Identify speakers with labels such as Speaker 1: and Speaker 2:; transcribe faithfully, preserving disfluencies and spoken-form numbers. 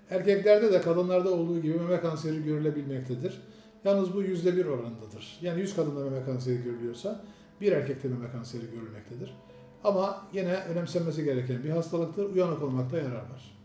Speaker 1: Erkeklerde de kadınlarda olduğu gibi meme kanseri görülebilmektedir. Yalnız bu yüzde bir oranındadır. Yani yüz kadında meme kanseri görülüyorsa bir erkekte meme kanseri görülmektedir. Ama yine önemsenmesi gereken bir hastalıktır. Uyanık olmakta yarar var.